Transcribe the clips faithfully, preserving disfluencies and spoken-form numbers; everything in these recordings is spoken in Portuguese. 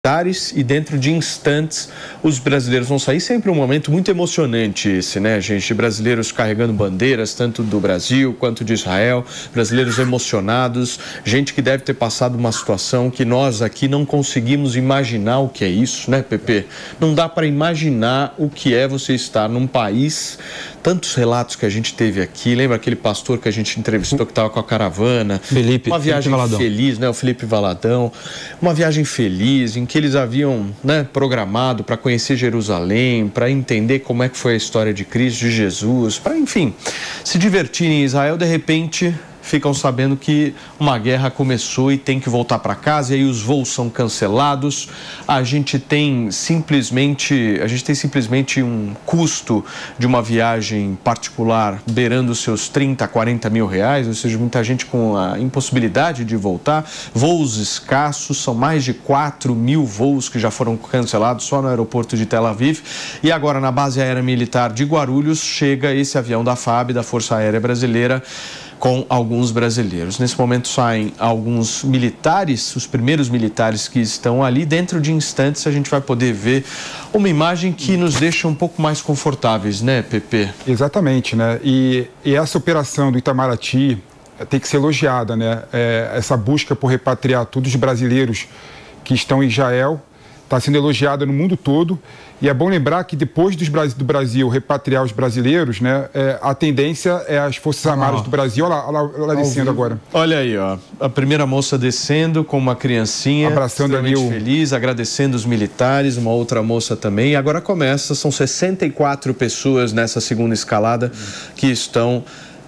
e dentro de instantes os brasileiros vão sair. Sempre um momento muito emocionante esse, né, gente? Brasileiros carregando bandeiras, tanto do Brasil quanto de Israel, brasileiros emocionados, gente que deve ter passado uma situação que nós aqui não conseguimos imaginar o que é isso, né, Pepe? Não dá para imaginar o que é você estar num país, tantos relatos que a gente teve aqui, lembra aquele pastor que a gente entrevistou que estava com a caravana? Felipe, uma viagem Felipe feliz, né, o Felipe Valadão, uma viagem feliz em que eles haviam, né, programado para conhecer Jerusalém, para entender como é que foi a história de Cristo, de Jesus, para, enfim, se divertir em Israel. De repente ficam sabendo que uma guerra começou e tem que voltar para casa, e aí os voos são cancelados. A gente tem simplesmente, a gente tem simplesmente um custo de uma viagem particular beirando os seus trinta, quarenta mil reais, ou seja, muita gente com a impossibilidade de voltar, voos escassos, são mais de quatro mil voos que já foram cancelados só no aeroporto de Tel Aviv, e agora na base aérea militar de Guarulhos chega esse avião da FAB, da Força Aérea Brasileira, com alguns brasileiros. Nesse momento saem alguns militares, os primeiros militares que estão ali. Dentro de instantes a gente vai poder ver uma imagem que nos deixa um pouco mais confortáveis, né, Pepe? Exatamente, né? E, e essa operação do Itamaraty tem que ser elogiada, né? É, essa busca por repatriar todos os brasileiros que estão em Israel está sendo elogiada no mundo todo. E é bom lembrar que depois dos, do Brasil repatriar os brasileiros, né, é, a tendência é as Forças Armadas ah, do Brasil. Olha lá, olha lá, olha lá descendo agora. Olha aí, ó, a primeira moça descendo com uma criancinha, abraçando ali o... feliz, agradecendo os militares, uma outra moça também. E agora começa, são sessenta e quatro pessoas nessa segunda escalada que estão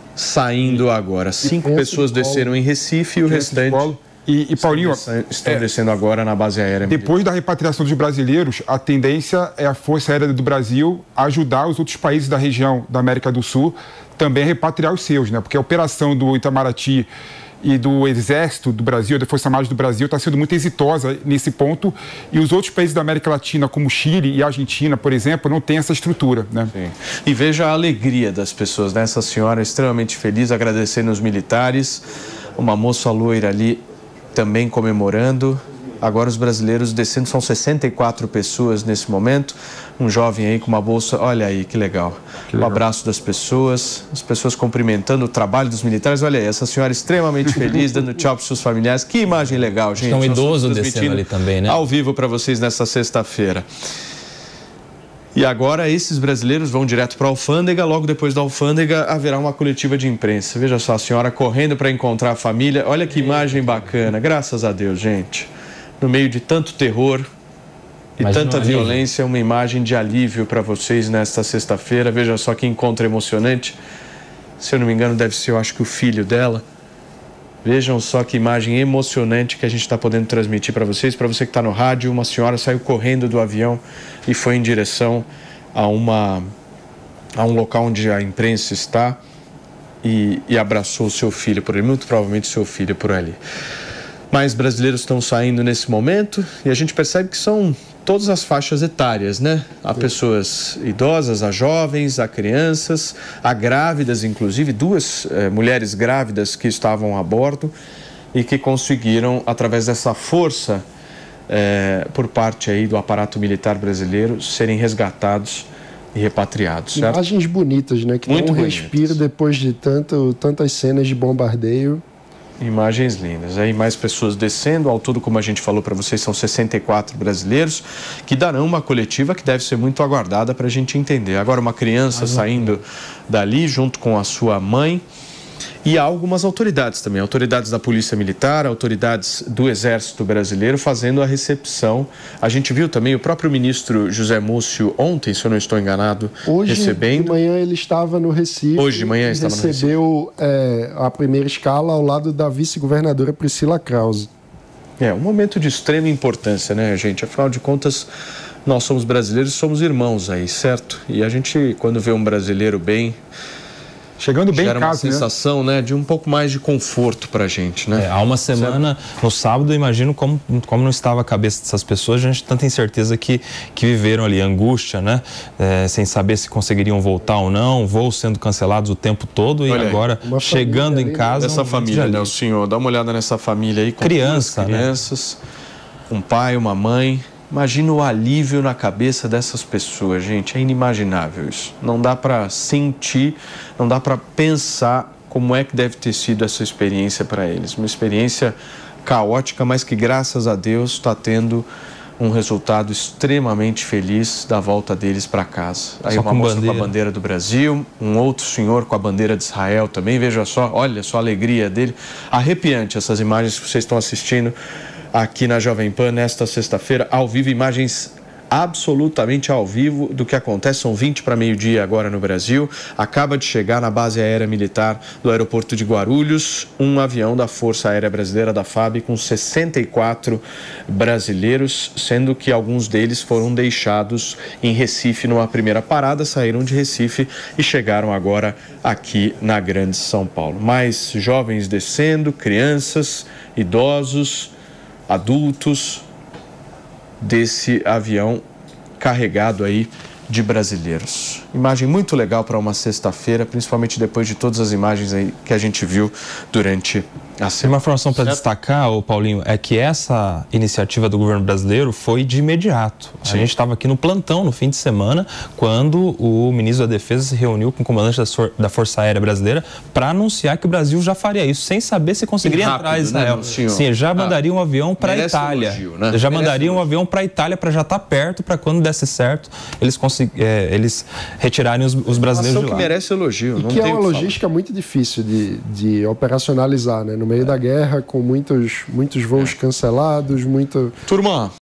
saindo agora. Cinco pessoas desceram em Recife e o restante... E, e Paulinho, estão é, descendo agora na base aérea. Depois da repatriação dos brasileiros, a tendência é a Força Aérea do Brasil ajudar os outros países da região da América do Sul também a repatriar os seus, né? Porque a operação do Itamaraty e do Exército do Brasil, da Força Armada do Brasil, está sendo muito exitosa nesse ponto, e os outros países da América Latina, como Chile e Argentina, por exemplo, não têm essa estrutura, né? Sim. E veja a alegria das pessoas, né? Essa senhora extremamente feliz, agradecendo os militares, uma moça loira ali também comemorando. Agora os brasileiros descendo, são sessenta e quatro pessoas nesse momento, um jovem aí com uma bolsa, olha aí que legal, que legal. Um abraço das pessoas, as pessoas cumprimentando o trabalho dos militares. Olha aí, essa senhora extremamente feliz, dando tchau para os seus familiares. Que imagem legal, gente. Tem um idoso descendo ali também, né? Ao vivo para vocês nessa sexta-feira. E agora esses brasileiros vão direto para a alfândega. Logo depois da alfândega haverá uma coletiva de imprensa. Veja só, a senhora correndo para encontrar a família. Olha que imagem bacana, graças a Deus, gente. No meio de tanto terror e Imagina tanta violência, uma imagem de alívio para vocês nesta sexta-feira. Veja só que encontro emocionante. Se eu não me engano, deve ser, eu acho que o filho dela. Vejam só que imagem emocionante que a gente está podendo transmitir para vocês. Para você que está no rádio, uma senhora saiu correndo do avião e foi em direção a, uma, a um local onde a imprensa está e, e abraçou o seu filho por ali, muito provavelmente seu filho por ali. Mais brasileiros estão saindo nesse momento e a gente percebe que são todas as faixas etárias, né? Há pessoas idosas, há jovens, há crianças, há grávidas, inclusive duas eh, mulheres grávidas que estavam a bordo e que conseguiram, através dessa força eh, por parte aí do aparato militar brasileiro, serem resgatados e repatriados, certo? Imagens bonitas, né? Que Muito dão um bonitas. respiro depois de tanto, tantas cenas de bombardeio. Imagens lindas. Aí mais pessoas descendo. Ao todo, como a gente falou para vocês, são sessenta e quatro brasileiros que darão uma coletiva que deve ser muito aguardada para a gente entender. Agora uma criança saindo dali junto com a sua mãe. E há algumas autoridades também, autoridades da Polícia Militar, autoridades do Exército Brasileiro fazendo a recepção. A gente viu também o próprio ministro José Múcio ontem, se eu não estou enganado, Hoje, recebendo. Hoje de manhã ele estava no Recife. Hoje de manhã estava no Recife. Recebeu é, a primeira escala ao lado da vice-governadora Priscila Krause. É, um momento de extrema importância, né, gente? Afinal de contas, nós somos brasileiros, somos irmãos aí, certo? E a gente, quando vê um brasileiro bem... Chegando bem em casa, uma sensação, né? né, de um pouco mais de conforto pra gente, né? É, há uma semana, certo? No sábado, eu imagino como, como não estava a cabeça dessas pessoas, a gente tanta incerteza que, que viveram ali, angústia, né? É, sem saber se conseguiriam voltar ou não, voos sendo cancelados o tempo todo. Olha e aí, agora, chegando em casa... Essa um família, né, o senhor? Dá uma olhada nessa família aí. Com criança, crianças. Né? um pai, uma mãe. Imagina o alívio na cabeça dessas pessoas, gente. É inimaginável isso. Não dá para sentir, não dá para pensar como é que deve ter sido essa experiência para eles. Uma experiência caótica, mas que, graças a Deus, está tendo um resultado extremamente feliz da volta deles para casa. Aí uma moça com a bandeira do Brasil, um outro senhor com a bandeira de Israel também. Veja só, olha só a alegria dele. Arrepiante essas imagens que vocês estão assistindo aqui na Jovem Pan nesta sexta-feira, ao vivo, imagens absolutamente ao vivo do que acontece. São vinte para meio-dia agora no Brasil. Acaba de chegar na base aérea militar do aeroporto de Guarulhos um avião da Força Aérea Brasileira, da F A B, com sessenta e quatro brasileiros, sendo que alguns deles foram deixados em Recife numa primeira parada, saíram de Recife e chegaram agora aqui na Grande São Paulo. Mais jovens descendo, crianças, idosos, adultos, desse avião carregado aí de brasileiros. Imagem muito legal para uma sexta-feira, principalmente depois de todas as imagens aí que a gente viu durante a semana. Uma informação para destacar, ô Paulinho, é que essa iniciativa do governo brasileiro foi de imediato. Sim. A gente estava aqui no plantão no fim de semana, quando o ministro da Defesa se reuniu com o comandante da Força Aérea Brasileira para anunciar que o Brasil já faria isso, sem saber se conseguiria rápido, entrar em Israel. Né, Sim, já mandaria um avião para a Itália. Elogio, né? Já Merece mandaria um elogio. avião para a Itália para já estar tá perto, para quando desse certo, eles, é, eles retirarem os, os brasileiros de lá. Que merece elogio. E não que tem é uma logística muito difícil de, de operacionalizar, né? No meio é. da guerra, com muitos, muitos voos é. cancelados, muito... Turma,